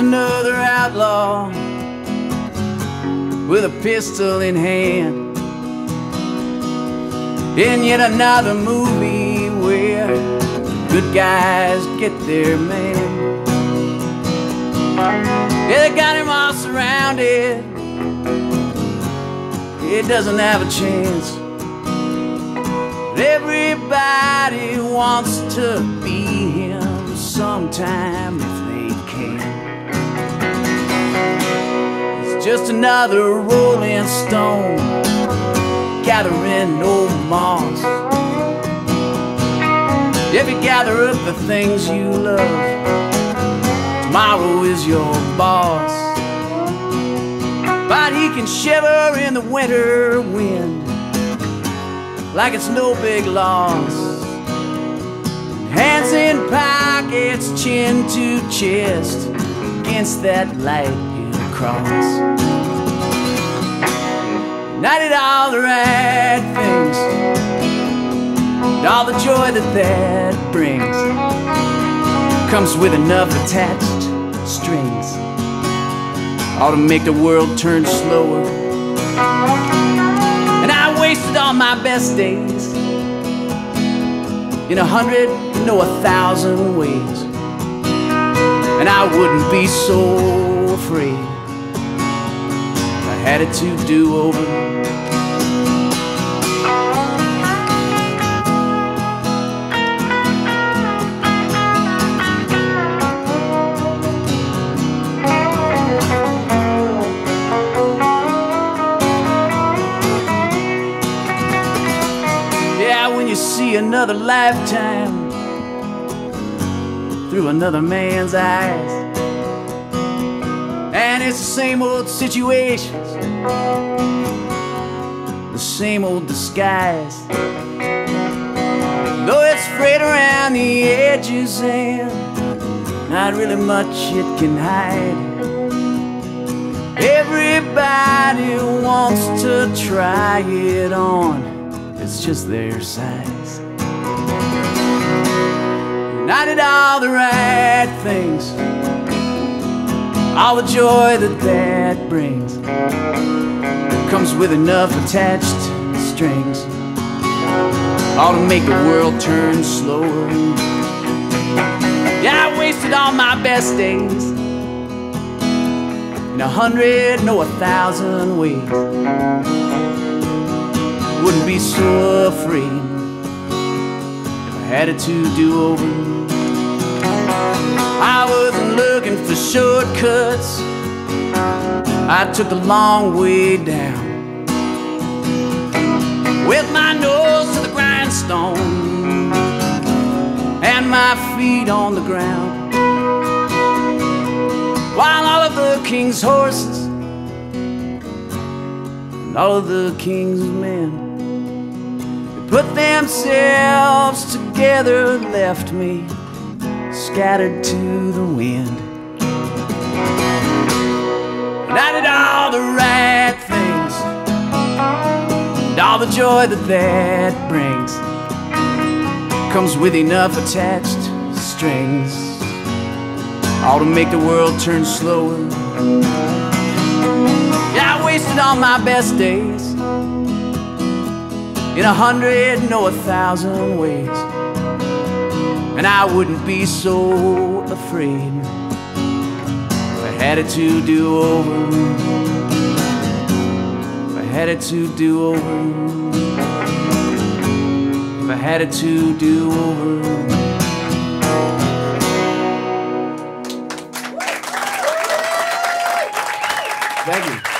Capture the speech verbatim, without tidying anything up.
another outlaw with a pistol in hand, in yet another movie where good guys get their man. Yeah, they got him all surrounded, he doesn't have a chance. But everybody wants to be him sometime if they can. He's just another rolling stone gathering no moss. If you gather up the things you love, tomorrow is your boss. But he can shiver in the winter wind like it's no big loss. Hands in pockets, chin to chest, against that light he'll cross. And I did all the right things, and all the joy that that brings comes with enough attached strings, ought to make the world turn slower. And I wasted all my best days in a hundred, no, a thousand ways. And I wouldn't be so afraid if I had it to do over. When you see another lifetime through another man's eyes, and it's the same old situations, the same old disguise, though it's frayed around the edges and not really much it can hide. Everybody wants to try it on, it's just their size. And I did all the right things, all the joy that that brings comes with enough attached strings, all to make the world turn slower. Yeah, I wasted all my best days in a hundred, no, a thousand ways. Wouldn't be so afraid if I had it to do over. I wasn't looking for shortcuts, I took the long way down, with my nose to the grindstone and my feet on the ground, while all of the king's horses and all of the king's men put themselves together, left me scattered to the wind. And I did all the right things, and all the joy that that brings comes with enough attached strings, all to make the world turn slower. Yeah, I wasted all my best days in a hundred, no, a thousand ways. And I wouldn't be so afraid if I had it to do over, if I had it to do over, if I had it to do over. Thank you.